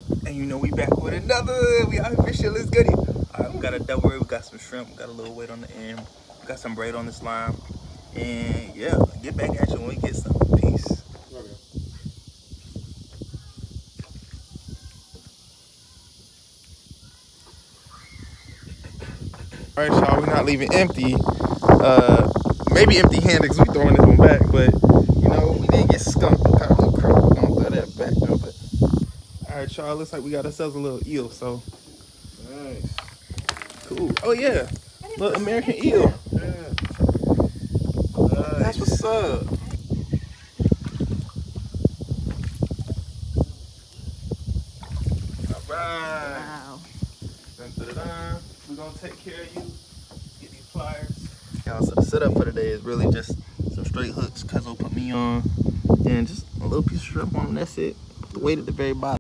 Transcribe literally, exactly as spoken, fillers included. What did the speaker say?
And you know we back with another. We out official. Let's get it. Alright, we got a double rib. We got some shrimp. We got a little weight on the end. We got some braid on this line. And yeah, get back at you when we get some. Peace. Okay. All right, y'all. We're not leaving empty. Uh, maybe empty-handed because we throwing this one back, but you know we did get skunked. We got a little crap. We're gonna throw that back though. But all right, y'all. Looks like we got ourselves a little eel. So Nice. cool. Oh yeah, little American eel. Yeah. Nice. That's what's up. All right. Wow. Dun, dun, dun, dun. We're gonna take care of you. Get these pliers. Y'all, so the setup for today is really just some straight hooks Cuzzo put me on, and just a little piece of shrimp on them. That's it. Put the weight at the very bottom.